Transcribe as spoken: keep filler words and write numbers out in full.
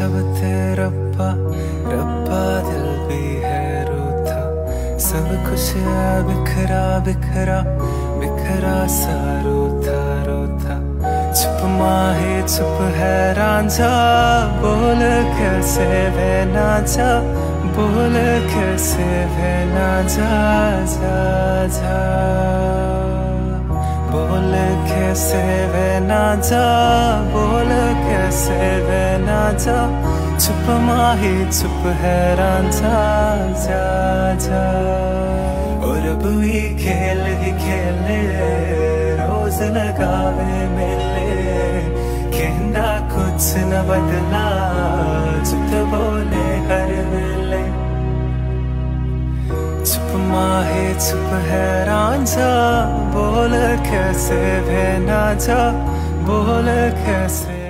शब तेरा रब्बा रब्बा दिल भी है रूठा, सब कुछ है बिखरा बिखरा बिखरा सा रूठा रूठा। चुप माहे चुप है रांझा, बोल कैसे वे ना जा, बोल कैसे वे ना जा जा जा, बोल कैसे वे ना जा, बोल कैसे वे ना जा। चुप माही चुप है रांझा जा जा। और अब ही खेल ही खेले रोज लगावे मेले, कहना कुछ न बदला चुप बोले हर वेले। चुप माहे चुप है रांझा, बोल कैसे वे ना जा, बोल कैसे